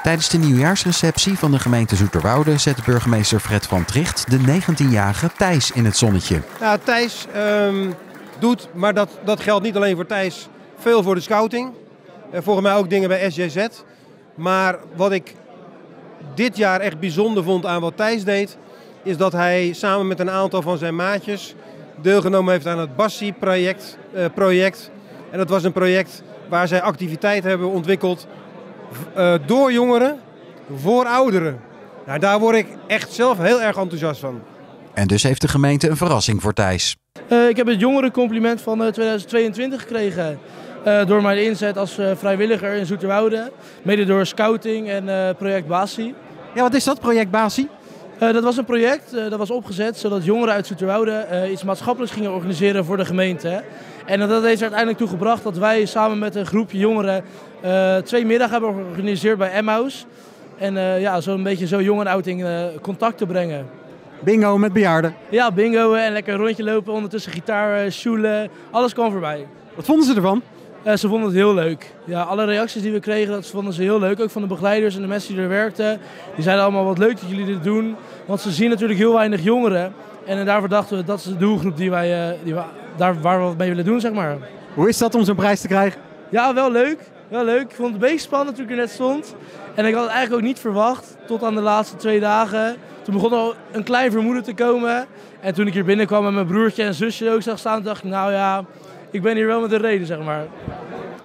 Tijdens de nieuwjaarsreceptie van de gemeente Zoeterwoude zette burgemeester Fred van Tricht de 19-jarige Thijs in het zonnetje. Ja, Thijs doet, maar dat geldt niet alleen voor Thijs, veel voor de scouting. Volgens mij ook dingen bij SJZ. Maar wat ik dit jaar echt bijzonder vond aan wat Thijs deed, is dat hij samen met een aantal van zijn maatjes deelgenomen heeft aan het Bassi-project. En dat was een project waar zij activiteiten hebben ontwikkeld door jongeren, voor ouderen. Nou, daar word ik echt zelf heel erg enthousiast van. En dus heeft de gemeente een verrassing voor Thijs. Ik heb het jongerencompliment van 2022 gekregen. Door mijn inzet als vrijwilliger in Zoeterwoude. Mede door scouting en project Bassi. Ja, wat is dat, project Bassi? Dat was een project dat was opgezet zodat jongeren uit Zoeterwoude iets maatschappelijks gingen organiseren voor de gemeente. En dat heeft er uiteindelijk toe gebracht dat wij samen met een groepje jongeren 2 middagen hebben georganiseerd bij Emmaus. En zo een beetje zo jong en oud in contact te brengen. Bingo met bejaarden. Ja, bingo en lekker een rondje lopen, ondertussen gitaar, sjoelen, alles kwam voorbij. Wat vonden ze ervan? Ze vonden het heel leuk. Ja, alle reacties die we kregen, dat vonden ze heel leuk. Ook van de begeleiders en de mensen die er werkten. Die zeiden allemaal wat leuk dat jullie dit doen. Want ze zien natuurlijk heel weinig jongeren. En daarvoor dachten we, dat is de doelgroep waar we wat mee willen doen, zeg maar. Hoe is dat om zo'n prijs te krijgen? Ja, wel leuk. Wel leuk. Ik vond het een beetje spannend toen ik er net stond. En ik had het eigenlijk ook niet verwacht, tot aan de laatste 2 dagen. Toen begon al een klein vermoeden te komen. En toen ik hier binnenkwam en mijn broertje en zusje ook zag staan, dacht ik, nou ja, ik ben hier wel met een reden, zeg maar.